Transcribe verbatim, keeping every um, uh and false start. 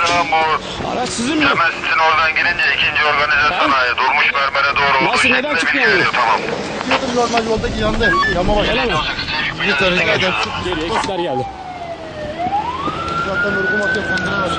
Şu an bu Araç sizin mi? Cemestin oradan girince ikinci organize sanayi durmuş mermere doğru olduğu Nasıl, neden şeklinde çıkmıyor bilgi bu? veriyor, tamam. Gidiyordum normal yoldaki yandı. Yama var. Öyle mi? Bir tane zaten Geliyor, ekipler geldi. zaten urgun atıyor kendine var.